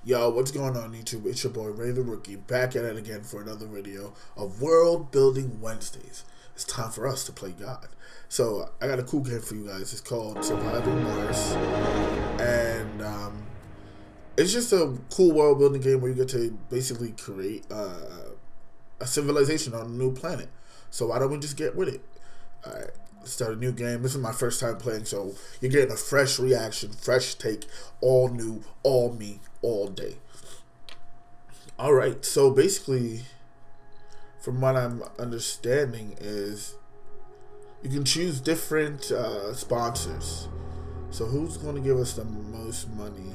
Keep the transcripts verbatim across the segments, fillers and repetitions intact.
Yo, what's going on YouTube? It's your boy Raven Rookie back at it again for another video of World Building Wednesdays. It's time for us to play God. So I got a cool game for you guys. It's called Surviving Mars, and um, it's just a cool world building game where you get to basically create uh, a civilization on a new planet. So why don't we just get with it? All right. Start a new game. This is my first time playing, so you're getting a fresh reaction, fresh take, all new, all me, all day. All right, so basically, from what I'm understanding, is you can choose different uh, sponsors. So who's going to give us the most money?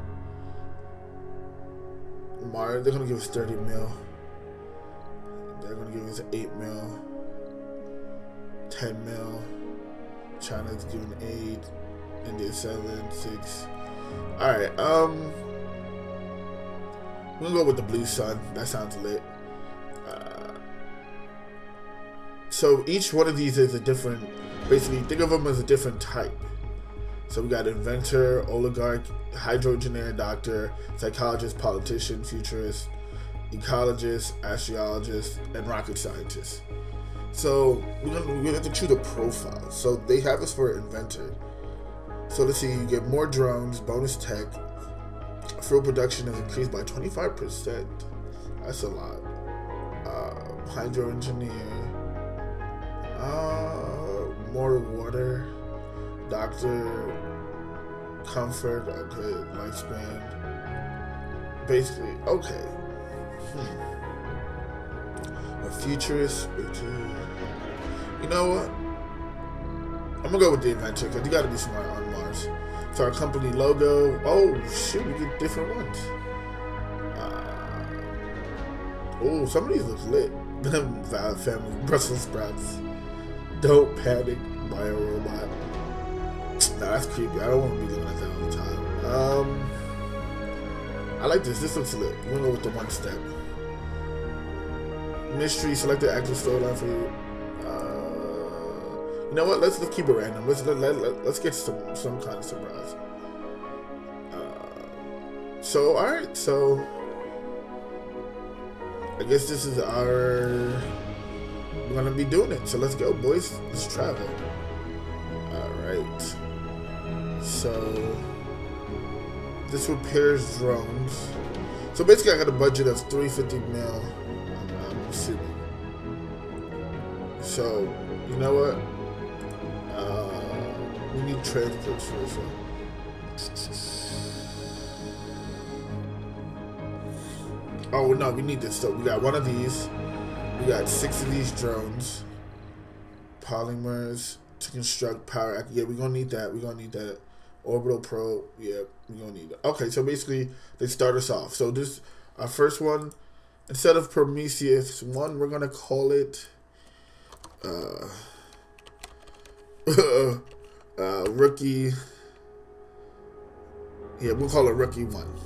Mario, they're going to give us thirty mil. They're going to give us eight mil. ten mil. China's giving eight. India seven, six. Alright, um we're gonna go with the Blue Sun. That sounds lit. Uh, so each one of these is a different, basically think of them as a different type. So we got inventor, oligarch, hydrogenaire, doctor, psychologist, politician, futurist, ecologist, astrologist, and rocket scientist. So we're gonna, we have to choose a profile. So they have us for inventor. So let's see, you get more drones, bonus tech, fuel production is increased by twenty-five percent. That's a lot. Uh, hydro engineer, uh, more water, doctor, comfort, okay, lifespan. Basically, okay. Hmm. A futurist, you know what? I'm gonna go with the inventor because you gotta be smart on Mars. So our company logo, oh shit, we get different ones. Uh, oh, some of these look lit. Valid family, Brussels sprouts. Don't panic, buy a robot. Nah, that's creepy. I don't want to be looking at that all the time. Um, I like this. This looks lit. We're gonna go with the one step. Mystery, select the active storyline for you. Uh, you know what? Let's let's keep it random. Let's let, let, let, let's get some some kind of surprise. Uh, so all right, so I guess this is our. We're gonna be doing it. So let's go, boys. Let's travel. All right. So this repairs drones. So basically, I got a budget of three hundred fifty mil. Assuming. So, you know what? Uh, we need transports first. Oh no, we need this. So we got one of these. We got six of these drones. Polymers to construct power. Yeah, we're gonna need that. We're gonna need that. Orbital probe. Yeah, we're gonna need that. Okay, so basically they start us off. So this our first one. Instead of Prometheus one, we're gonna call it uh, uh, Rookie. Yeah, we'll call it Rookie one.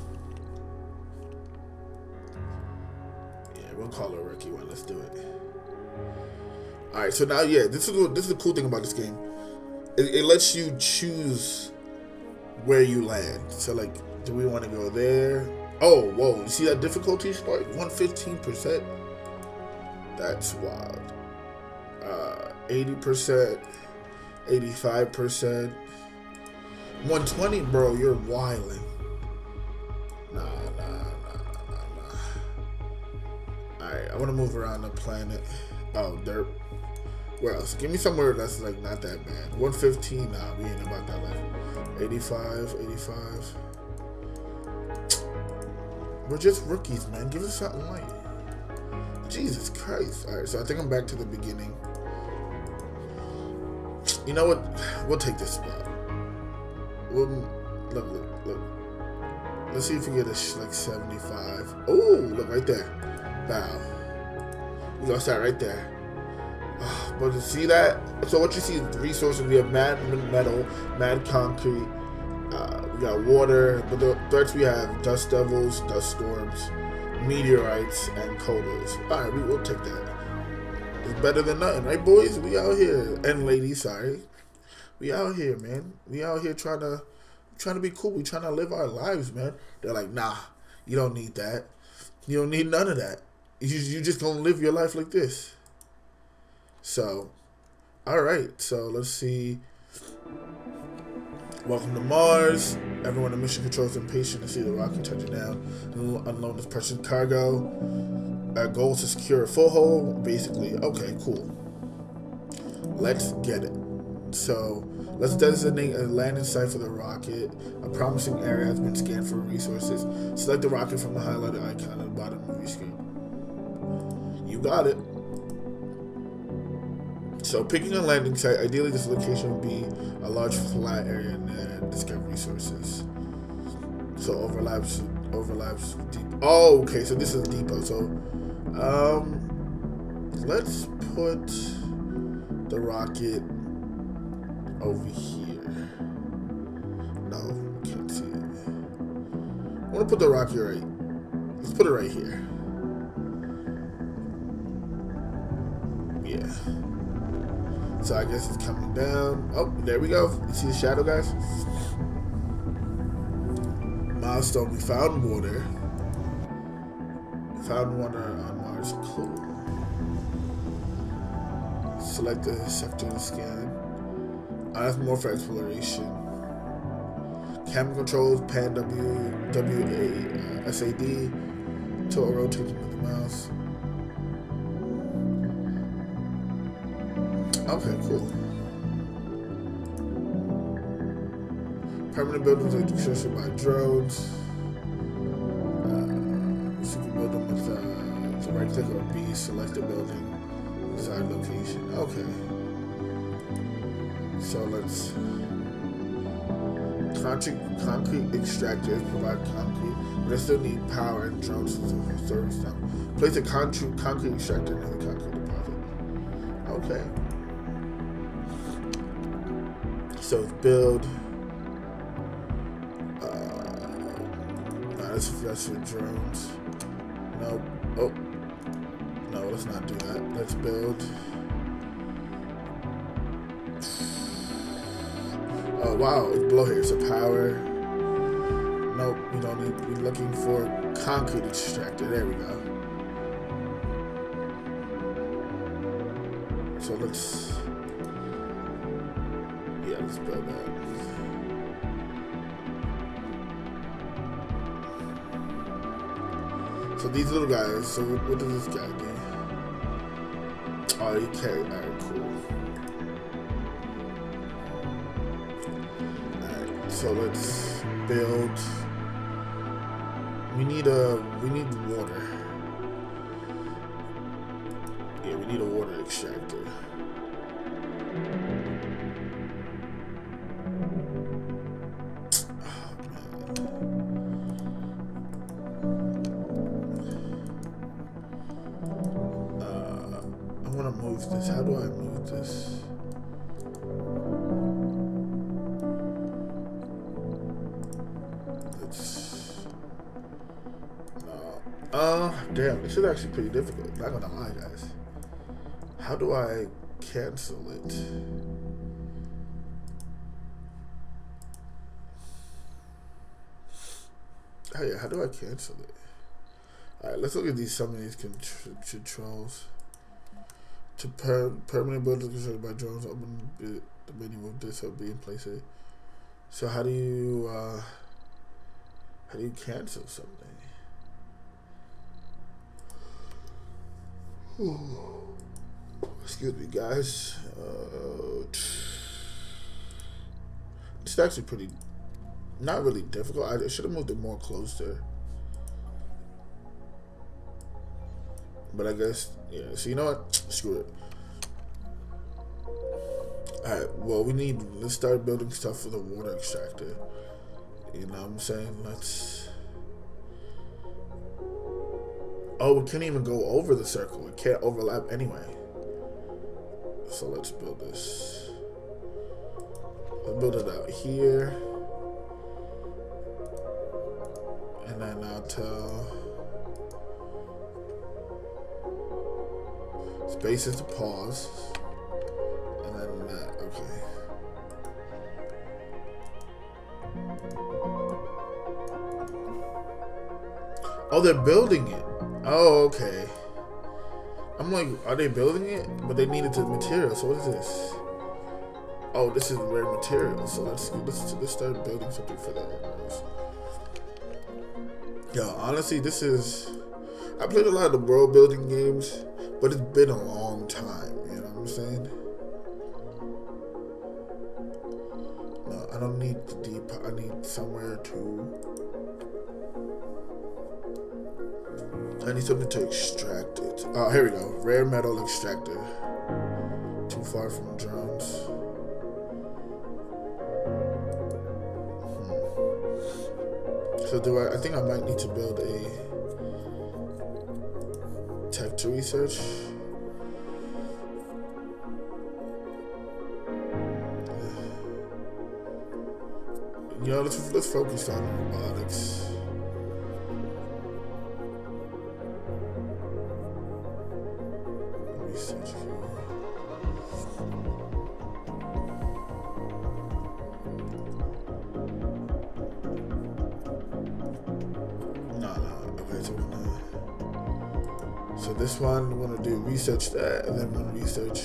Yeah, we'll call it Rookie one. Let's do it. All right. So now, yeah, this is what, this is the cool thing about this game. It, it lets you choose where you land. So, like, do we want to go there? Oh, whoa, you see that difficulty spike? one hundred fifteen percent? That's wild. Uh, eighty percent, eighty-five percent, one twenty, bro, you're wilding. Nah, nah, nah, nah, nah. Alright, I want to move around the planet. Oh, dirt. Where else? Give me somewhere that's, like, not that bad. one fifteen, nah, we ain't about that life. eighty-five, eighty-five. We're just rookies, man. Give us something light. Jesus Christ. Alright, so I think I'm back to the beginning. You know what? We'll take this spot. We'll, look, look, look. Let's see if we get a, like, seventy-five. Oh, look, right there. Wow. We're gonna start right there. But to see that? So what you see is the resources. We have mad metal, mad concrete. Uh, we got water, but the threats we have dust devils, dust storms, meteorites, and kodos. Alright, we will take that. It's better than nothing, right, boys? We out here. And ladies, sorry. We out here, man. We out here trying to trying to be cool. We trying to live our lives, man. They're like, nah, You don't need that. You don't need none of that. You you just gonna live your life like this. So, all right. So let's see. Welcome to Mars. Everyone in mission control is impatient to see the rocket touching down and unload this precious cargo. Our goal is to secure a foothold. Basically, okay, cool. Let's get it. So, let's designate a landing site for the rocket. A promising area has been scanned for resources. Select the rocket from the highlighted icon at the bottom of your screen. You got it. So, picking a landing site, ideally this location would be a large flat area and discover resources. So, overlaps, overlaps deep. Oh, okay, so this is a depot. So, um, let's put the rocket over here. No, can't see it. I want to put the rocket right. Let's put it right here. Yeah. So I guess it's coming down. Oh, there we go. You see the shadow, guys? Milestone. We found water. We found water on Mars. Cool. Select the sector to scan. I have more for exploration. Camera controls, pan W, W A, uh, S A D, total rotating with the mouse. Okay, cool. Permanent buildings are constructed by drones. Uh, so you can build them with uh, the right click or B, select the building, desired location. Okay. So let's concrete concrete extractors provide concrete, but they still need power and drones to service them. Place a concrete concrete extractor near the concrete deposit. Okay. So build. Uh, nah, that's that's for drones. Nope. Oh. No, let's not do that. Let's build. Oh wow, it's below here. So power. Nope, we don't need. We're looking for concrete extractor. There we go. So let's. Yeah, let's build that. So these little guys. So what does this guy do? Oh, he can't. Alright, cool. So let's build. We need a. We need water. Yeah, we need a water extractor. Oh man. Uh, I want to move this. How do I move this? Uh, damn, this is actually pretty difficult. Not gonna lie, guys. How do I cancel it? Oh yeah, how do I cancel it? Alright, let's look at these some of these controls. To per permanent buildings constructed by drones, open the, the menu with this will be in place here. So how do you uh how do you cancel something? Ooh. Excuse me, guys. Uh, it's actually pretty, not really difficult. I should have moved it more closer. But I guess, yeah. So you know what? Screw it. Alright, well, we need, let's start building stuff for the water extractor. You know what I'm saying? Let's... Oh, it can't even go over the circle. It can't overlap anyway. So let's build this. Let's build it out here. And then I'll tell spaces to pause. And then that, okay. Oh, they're building it. Oh, okay. I'm like, are they building it? But they needed the material. So what is this? Oh, this is rare material. So let's let's let's start building something for that. Yo, honestly, this is. I played a lot of the world building games, but it's been a long time. You know what I'm saying? No, I don't need the deep. I need somewhere to. I need something to extract it. Oh, here we go. Rare metal extractor. Too far from drones. Hmm. So do I? I think I might need to build a tech to research. You know, let's let's focus on robotics. Research here. No, no. Okay, so we're gonna. So this one, we're gonna do research that, and then we're gonna research.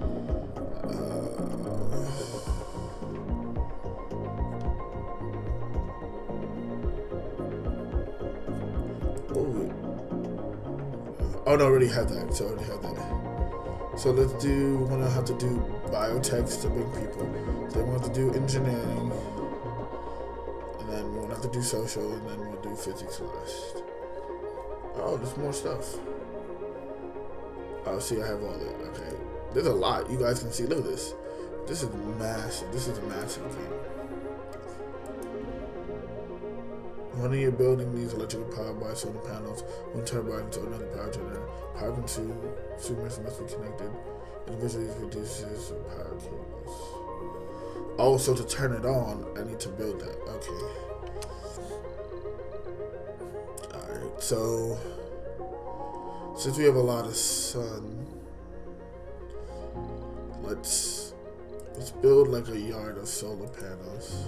Oh no, I already had that. So I already had that. So let's do. We're gonna have to do biotechs to bring people. Then we're gonna have to do engineering, and then we're gonna have to do social, and then we'll do physics last. Oh, there's more stuff. Oh, see, I have all that. Okay, there's a lot. You guys can see. Look at this. This is massive. This is a massive game. One of your building needs electrical power by solar panels, one turbine to another power generator. Power consumers must be connected. Individually reduces power cables. Oh, so to turn it on, I need to build that. Okay. Alright, so since we have a lot of sun, let's let's build like a yard of solar panels.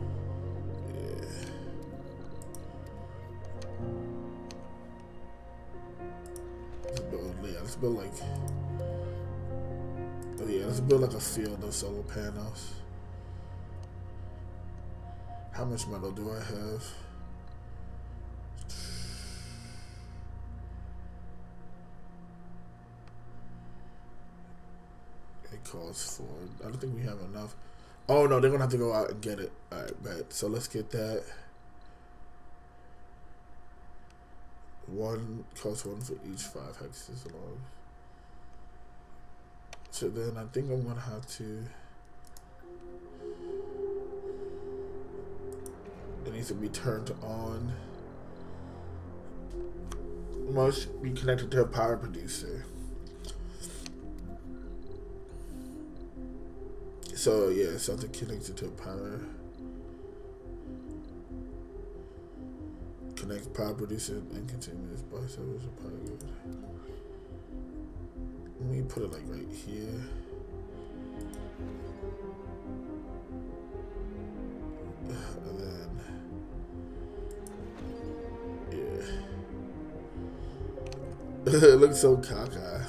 Let's build like, oh yeah, let's build like a field of solar panels. How much metal do I have? It calls for, I don't think we have enough. Oh no, they're gonna have to go out and get it. Alright, bet. So let's get that. One costs one for each five hexes long. So then I think I'm gonna have to. It needs to be turned on. Must be connected to a power producer. So yeah, something connected to a power. Connect power producer and continuous by service of power grid. Let me put it like right here. And then yeah. It looks so cockeyed.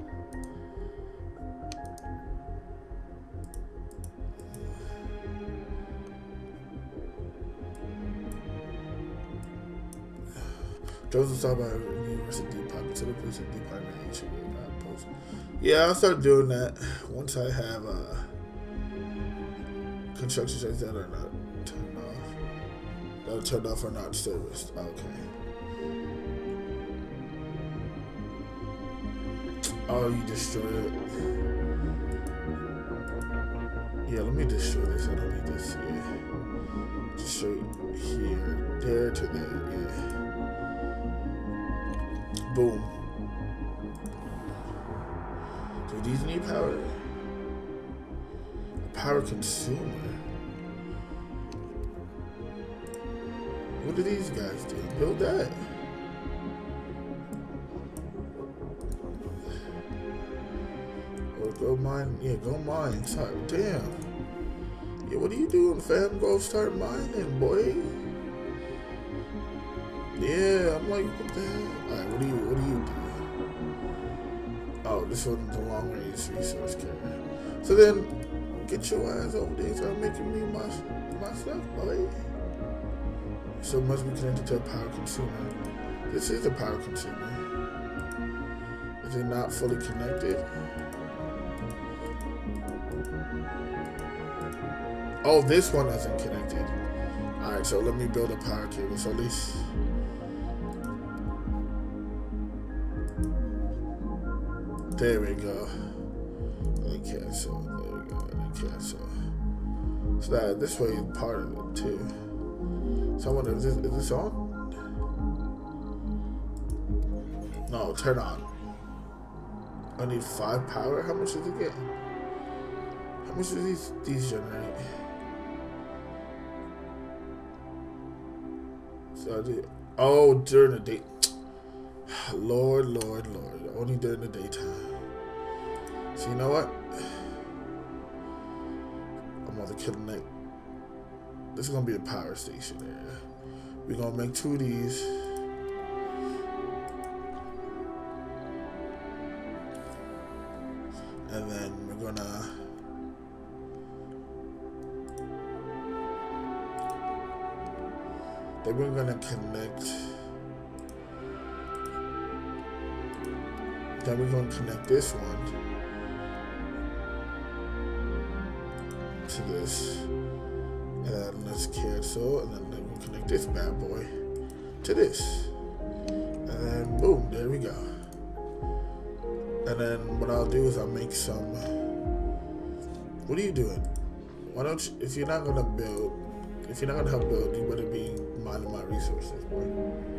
Those are talking about university department, to the police department, H U post. Yeah, I'll start doing that once I have uh, construction sites that are not turned off. That are turned off or not serviced. Okay. Oh, you destroy it. Yeah, let me destroy this. I don't need this here. Just straight here, there to there. Yeah. Boom. Do these need power? A power consumer. What do these guys do? Build that. Or go mine. Yeah, go mine. Sorry. Damn. Yeah, what are you doing, fam? Go start mining, boy. Yeah, I'm like, what the hell? Alright, what do you, what do you do? Oh, this one's the long range resource carrier. So then, get your ass over there and start making me my, my stuff, boy. So it must be connected to a power consumer. This is a power consumer. Is it not fully connected? Oh, this one isn't connected. Alright, so let me build a power cable. So at least... There we go. Let me cancel. There we go. Let me cancel. So that this way is part of it too. So I wonder, is this, is this on? No, turn on. I need five power. How much does it get? How much do these these generate? So I did. Oh, during the day. Lord, Lord, Lord. Only during the daytime. So you know what? I'm gonna connect. This is gonna be a power station area. We're gonna make two of these. And then we're gonna then we're gonna connect then we're gonna connect this one to this. And then let's cancel, and then we'll connect this bad boy to this. And then boom, there we go. And then what I'll do is I'll make some. What are you doing? Why don't you, if you're not gonna build, if you're not gonna help build, you better be minding my resources, boy.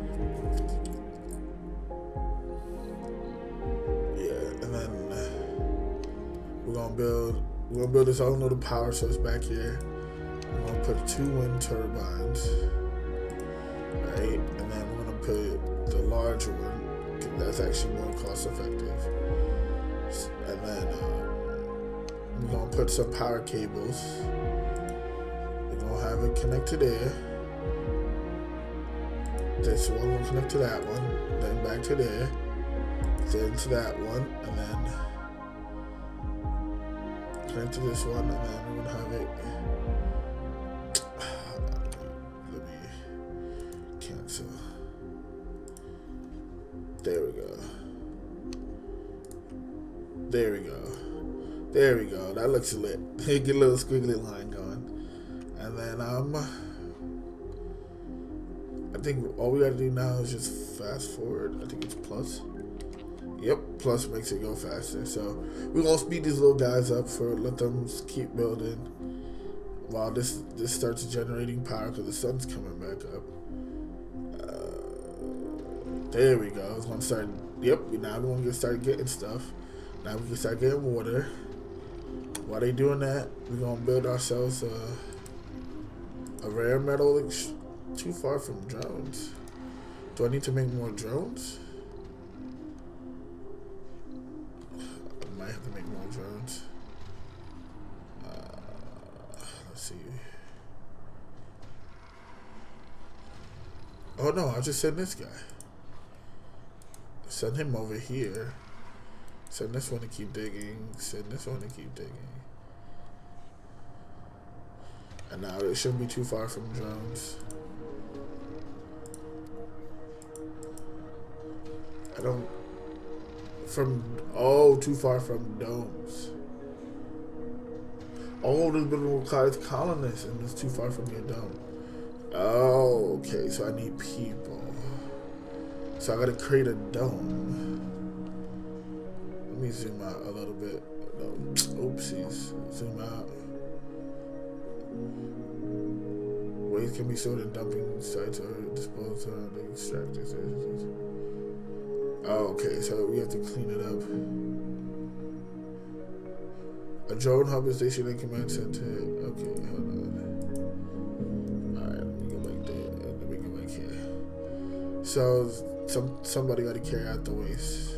Yeah, and then we're gonna build, we're gonna build this whole little power source back here. We're gonna put two wind turbines, right? And then we're gonna put the large one, because that's actually more cost effective. And then uh, we're gonna put some power cables. We're gonna have it connect to there. This one will connect to that one, then back to there, then to that one, and then connect to this one, and then we're gonna have it. Let me cancel. There we go. There we go. There we go. That looks lit. Get a little squiggly line going. And then um I think all we gotta do now is just fast forward. I think it's plus. Yep, plus makes it go faster. So we're gonna speed these little guys up for let them keep building while this this starts generating power because the sun's coming back up. Uh, there we go. It's gonna start. Yep, now we're gonna start getting stuff. Now we can start getting water. While they doing that, we're gonna build ourselves a, a rare metal ex too far from drones. Do I need to make more drones? I might have to make more drones. Uh, let's see. Oh no, I'll just send this guy. Send him over here. Send this one to keep digging. Send this one to keep digging. And now it shouldn't be too far from drones. I don't... From... Oh, too far from domes. Oh, this building requires colonists and it's too far from your dome. Oh, okay. So I need people. So I gotta create a dome. Let me zoom out a little bit. No, oopsies. Zoom out. Waste can be stored in dumping sites or disposed of the extractors. Oh, okay, so we have to clean it up. A drone hub is stationed in command center. Okay, hold on. Alright, let me go back there. Let me go back here. So some somebody gotta carry out the waste.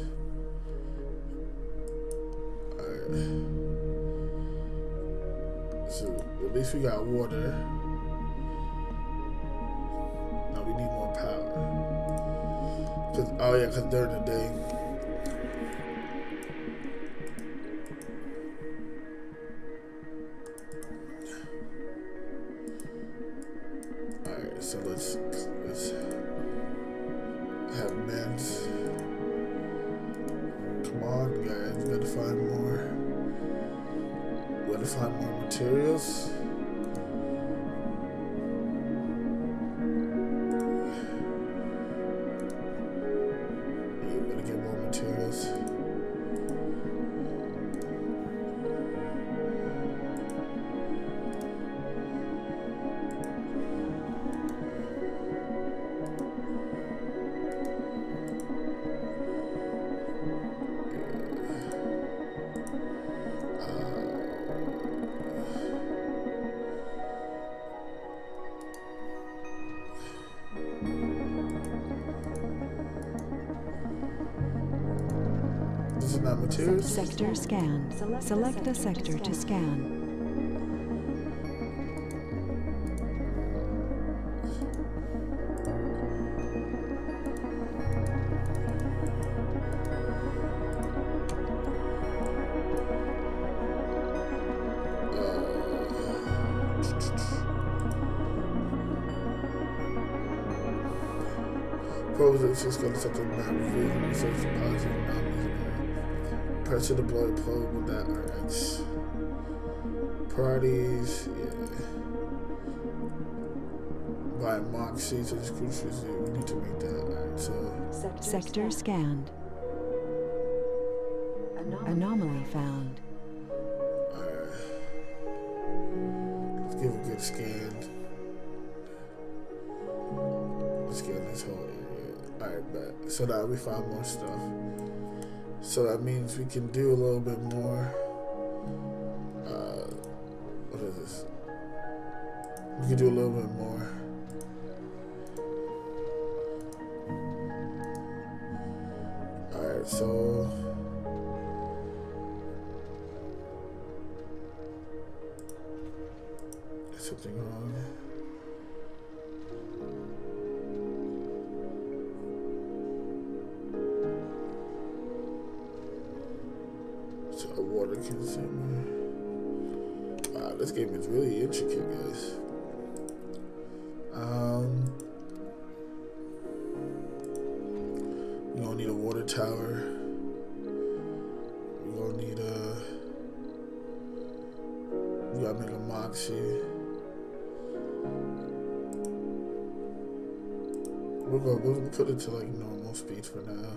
So at least we got water. Now we need more power. Oh yeah, because during the day. Alright, so let's let's have men's. Come on, guys, we gotta find more. We gotta find more materials. Sector scan. Select, Select a sector to scan. Probably it's just gonna set the map reveal research positive anomalies. Pressure to blow a probe with that R X. Parties, yeah. By Moxie to this crucial, we need to make that. Alright, so. Sector scanned. Anomaly found. Alright. Let's give a good scan. Let's scan this whole area. Alright, bet. So that we find more stuff. So that means we can do a little bit more. Uh, what is this? We can do a little bit more. Alright, so. Is something wrong? A water consumer. Wow, this game is really intricate, guys. Um, we're gonna need a water tower. We're gonna need a. We gotta make a Moxie. We're gonna we'll put it to like normal speed for now.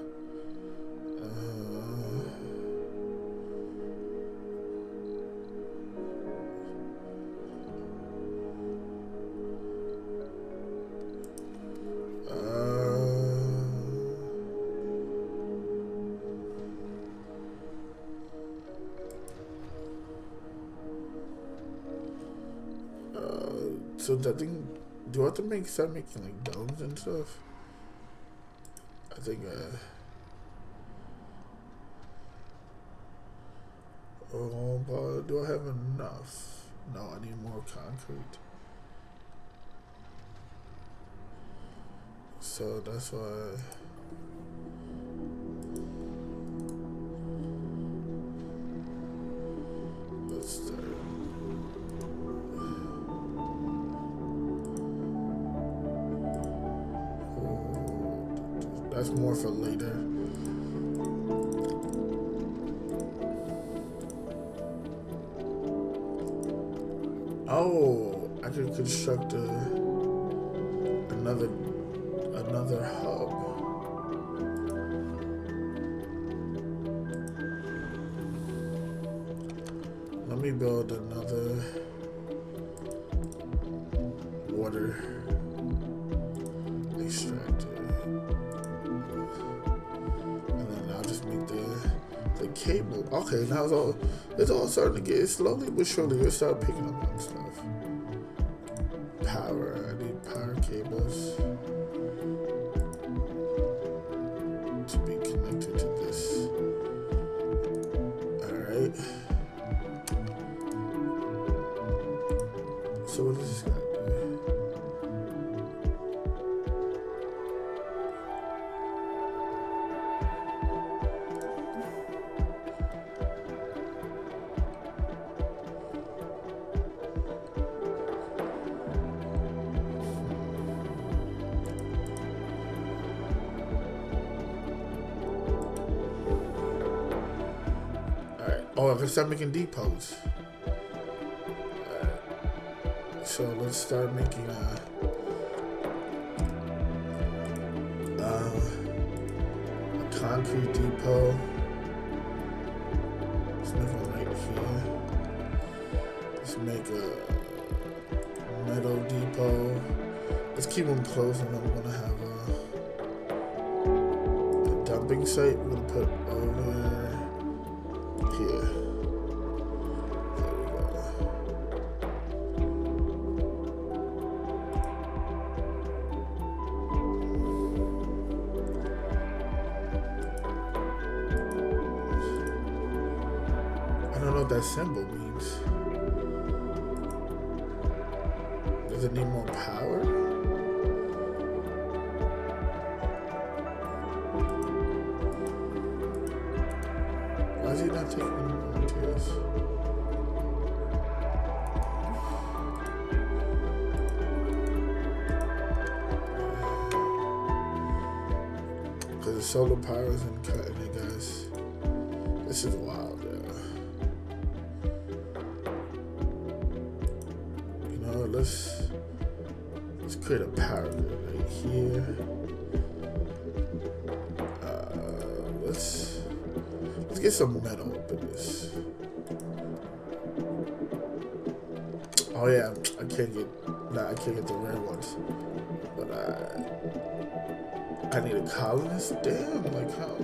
So that thing, do I have to make start making like domes and stuff? I think uh oh, but do I have enough? No, I need more concrete. So that's why let's start. That's more for later. Oh, I could construct a another another hub. Let me build another water extractor. Cable. Okay, now it's all it's all starting to get slowly but surely. We'll start picking up on stuff. Power. I need power cables to be connected to this. Alright. So what does this guy do? Oh, I can start making depots. Alright. So let's start making a, uh, a concrete depot. Let's make one right here. Let's make a metal depot. Let's keep them close, and then we're gonna have a, a dumping site. We're gonna put over here. There we go. I don't know what that symbol means. Does it need more power? Why is he not taking any more materials? Because the solar power isn't cutting it, guys. This is wild, yeah. You know, let's let's create a power grid right here. Uh, let's let's get some metal up in this. Oh yeah, I can't get nah, I can't get the rare ones, but I I need a colonist. Damn, like how?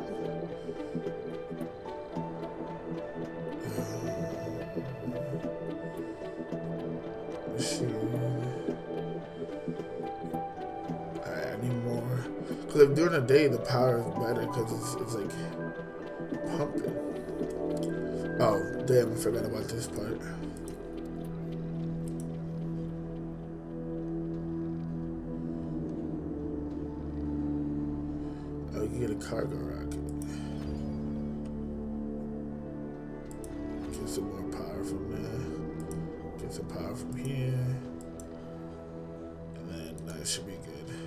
Like during the day, the power is better because it's, it's like pumping. Oh, damn, I forgot about this part. Oh, you can get a cargo rocket. Get some more power from there. Get some power from here. And then that should be good.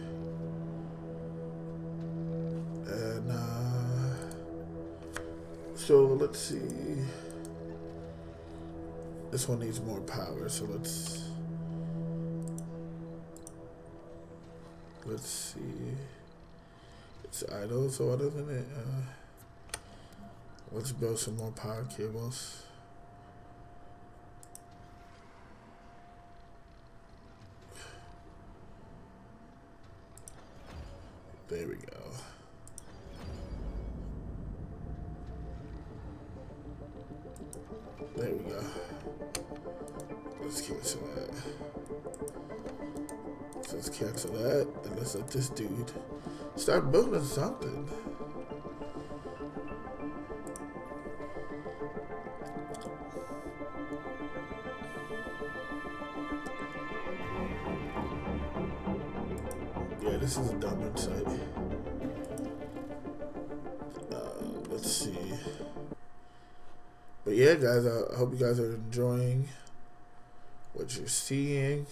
And, uh, so let's see. This one needs more power, so let's, let's see. It's idle, so other than it, uh, let's build some more power cables. There we go. There we go. Let's cancel that. So let's cancel that, and let's let this dude start building something. Yeah, this is a dumping site. Uh, let's see. But yeah, guys, I hope you guys are enjoying what you're seeing.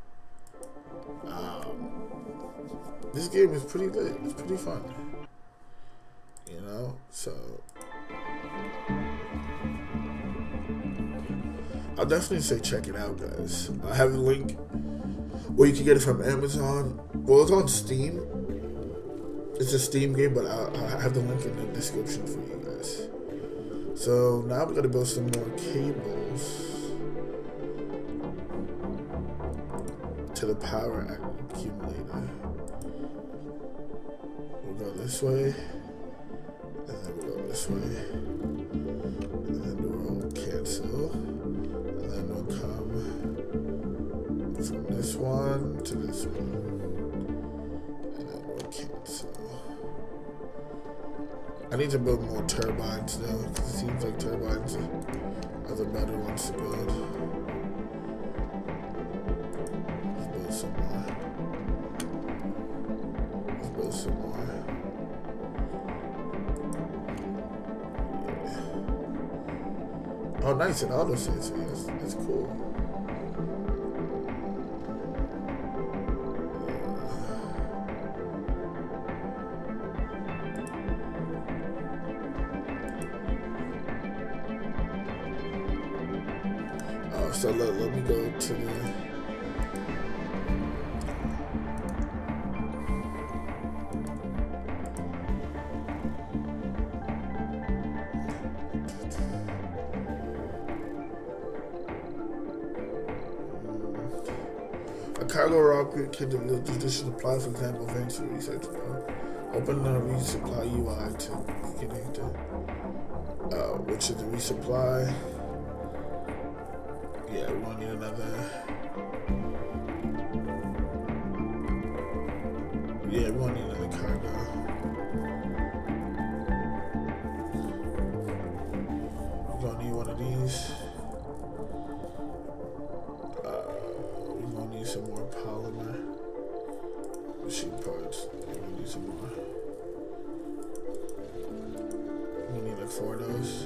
Um, this game is pretty lit. It's pretty fun. You know, so I'll definitely say check it out, guys. I have a link where you can get it from Amazon. Well, it's on Steam. It's a Steam game, but I, I have the link in the description for you guys. So now we're gonna build some more cables to the power accumulator. We'll go this way, and then we'll go this way, and then we'll cancel, and then we'll come from this one to this one, and then we'll cancel. I need to build more turbines though, because it seems like turbines are the better ones to build. Let's build some more. Let's build some more. Yeah. Oh, nice, an auto sensor. That's, that's cool. So let, let me go to the a cargo rocket can traditionally apply, for example, advanced research. Open the resupply U I to beginning to uh, which is the resupply. Yeah, we won't need another. Yeah, we won't need another cargo. We're gonna need one of these. Uh, we're gonna need some more polymer. Machine parts. We're gonna need some more. We need like four of those.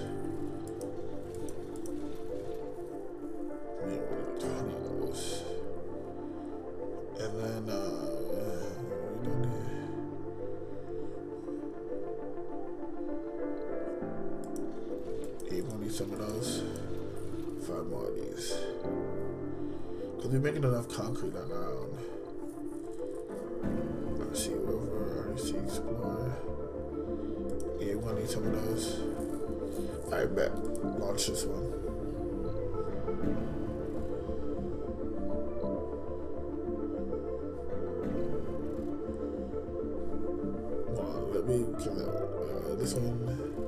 And then, uh, we don't need. Yeah, we're gonna need some of those. Five more of these. Because we're making enough concrete on our own. R C Rover, R C Explorer. Yeah, we're gonna need some of those. I bet. Launch this one. Let me kill that one. Uh, this one.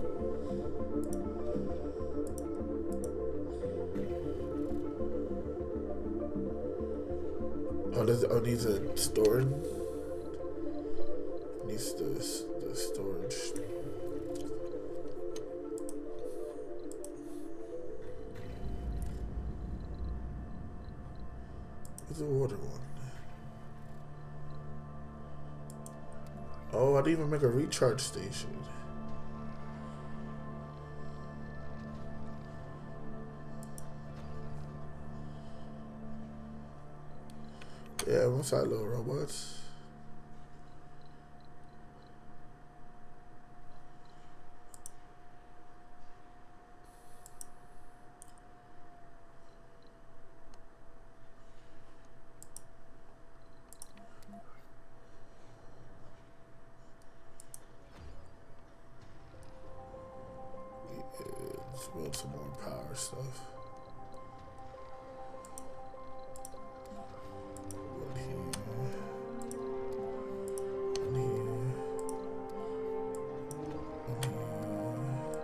Oh, does it, oh, needs a storage. Needs the the storage. Where's the water one? Oh, I didn't even make a recharge station. Yeah, what's that, little robots? Let's build some more power stuff. One here. One here. One here.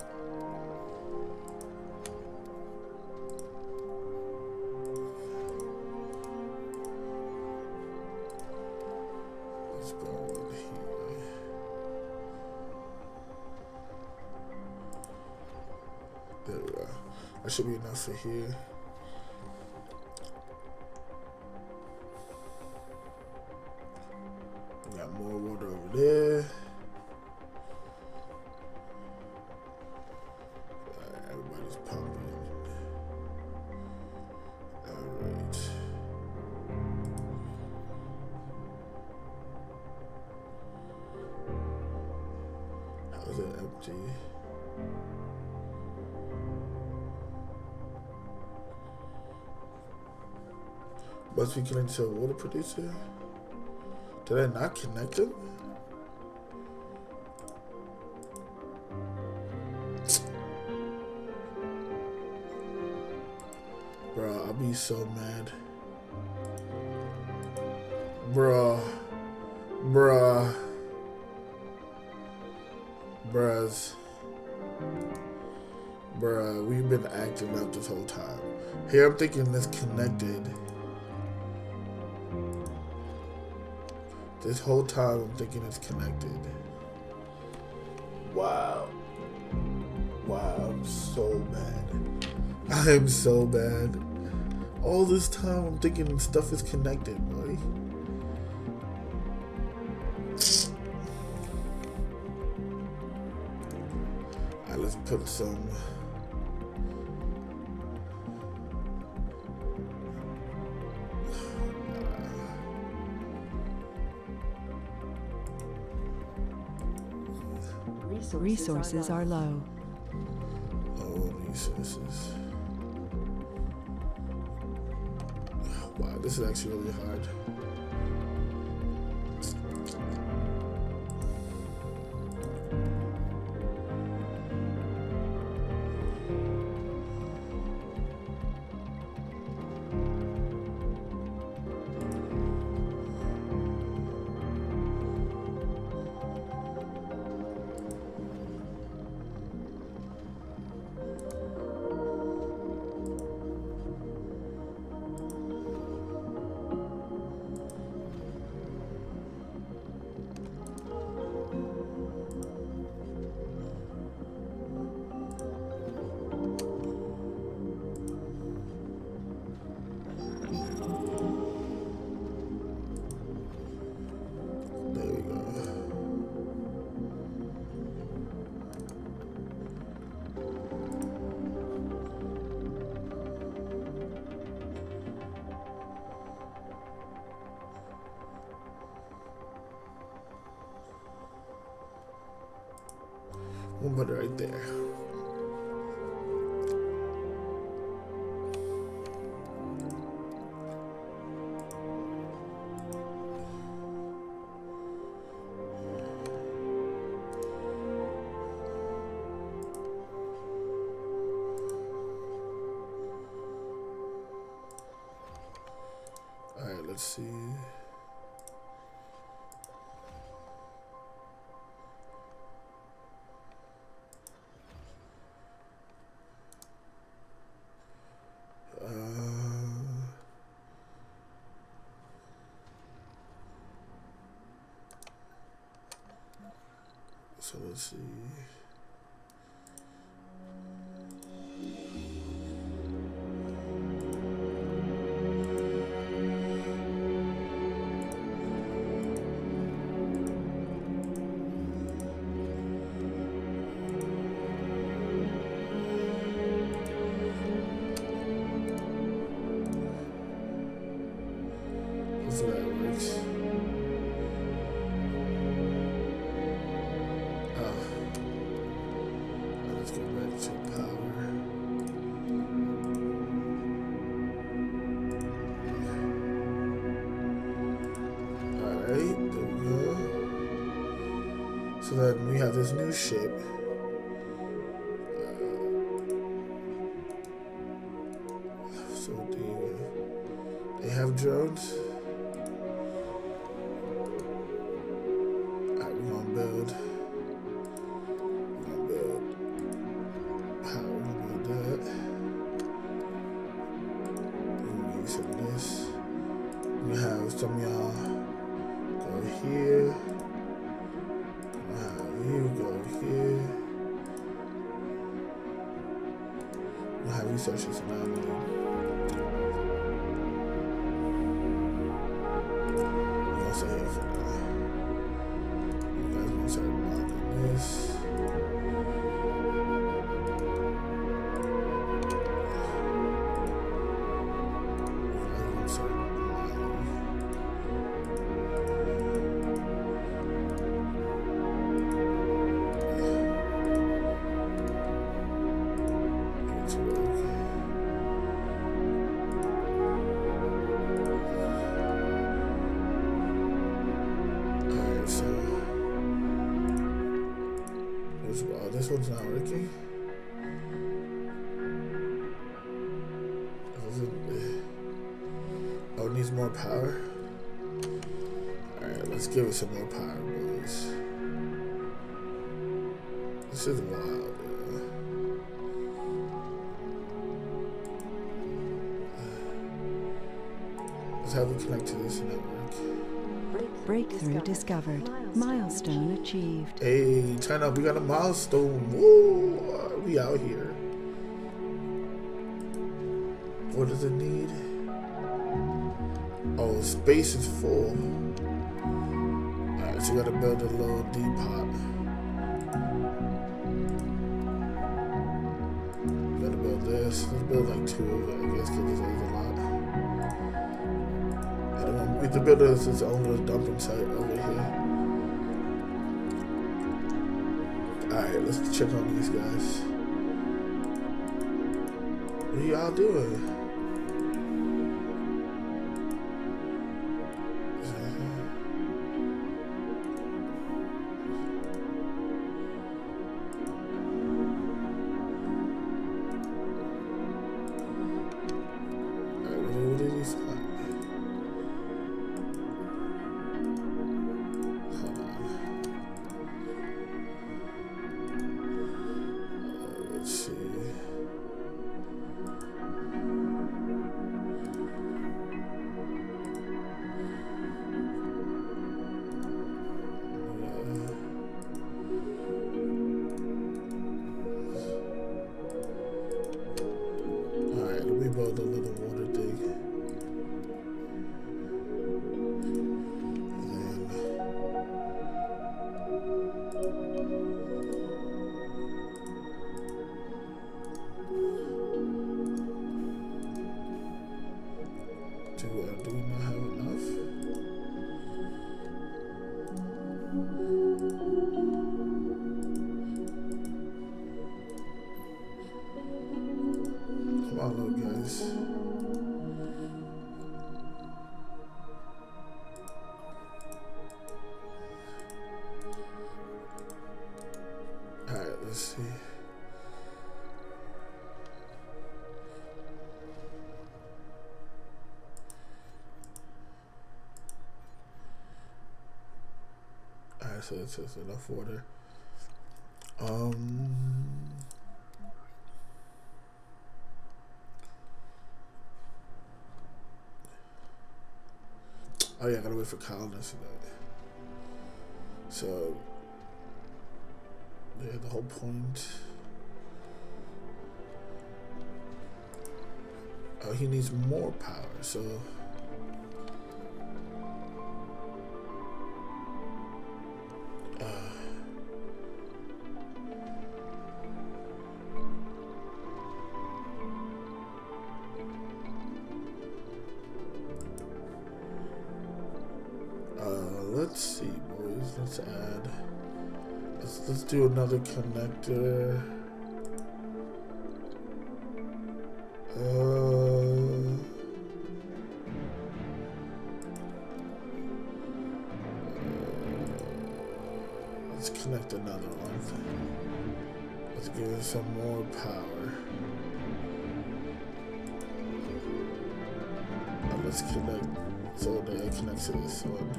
Let's go one here. There we go. That should be enough for here. We got more water over there. Alright, everybody's pumping. Alright. How is it empty? Must be connected to a water producer? Did I not connect it? Bro, I'll be so mad. Bruh. Bruh. Bruhs. Bruh, we've been acting up this whole time. Here I'm thinking this connected. This whole time I'm thinking it's connected. Wow. Wow, I'm so bad. I am so bad. All this time I'm thinking stuff is connected, boy. Alright, let's put some. Resources are low. Low resources. Wow, this is actually really hard. One button right there. All right, let's see. So let's see. Hopefully that works. Let's go back to power. Alright, there we go. So then we have this new ship. Uh, so they, they have drones. Alright, we're gonna build. Some of y'all go here. Uh, you go here. We'll have researchers around you. We're gonna stay here for now. You guys gonna start marking this. This one's not working. Oh, it needs more power. Alright, let's give it some more power, boys. This is wild, yeah. Let's have it connect to this network. Breakthrough discovered. Milestone achieved. Hey, turn up. We got a milestone. Woo! We out here. What does it need? Oh, space is full. Alright, so we gotta build a little depot. We gotta build this. Let's build like two of it, I guess, because there's a lot. We have to build this its own little dumping site over here. Alright, let's check on these guys. What are y'all doing? let's see. Alright, let me build a little water thing. Do, uh, do we not have enough? Come on, little guys. Alright, let's see. Alright, so it's just enough water. Um. Oh yeah, I gotta wait for colonists and that. So yeah, the whole point. Oh, he needs more power, so. Let's see, boys. Let's add. Let's let's do another connector. Uh, let's connect another one. Let's give it some more power. And let's connect so that it connects to this one.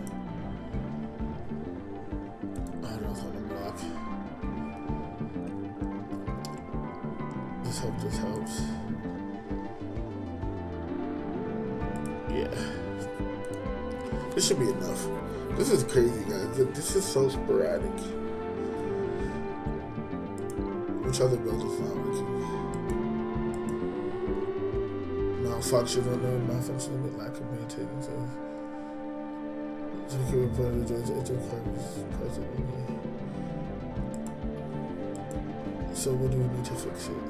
This helps, this helps. Yeah. This should be enough. This is crazy, guys. This is so sporadic. Which other building's not working? Malfunctional, no, malfunctional, with lack of maintenance. It's okay, but it's present. So what do we need to fix it?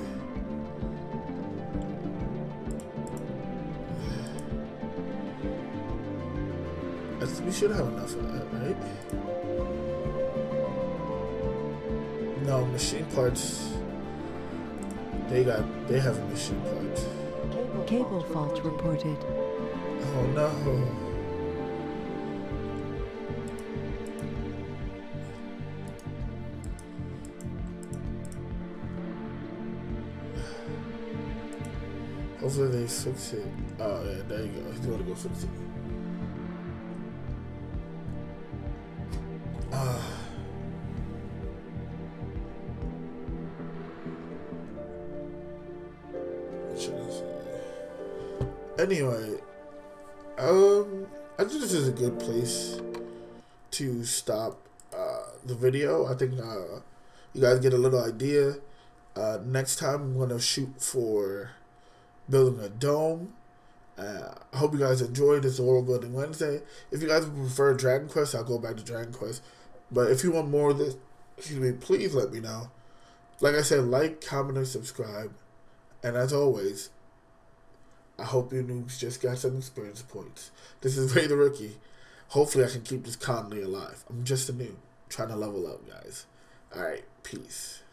We should have enough of that, right? No, machine parts. They got. They have a machine part. Cable fault reported. Oh no. Hopefully they fix it. Oh yeah, there you go. He's gonna go fix it. Ah. What should I say? Anyway, um, I think this is a good place to stop uh, the video. I think uh, you guys get a little idea. Uh, next time I'm gonna shoot for building a dome. Uh, I hope you guys enjoyed this World Building Wednesday. If you guys prefer Dragon Quest, I'll go back to Dragon Quest. But if you want more of this, excuse me, please let me know. Like I said, like, comment, and subscribe. And as always, I hope you noobs just got some experience points. This is Ray the Rookie. Hopefully I can keep this colony alive. I'm just a noob, trying to level up, guys. Alright, peace.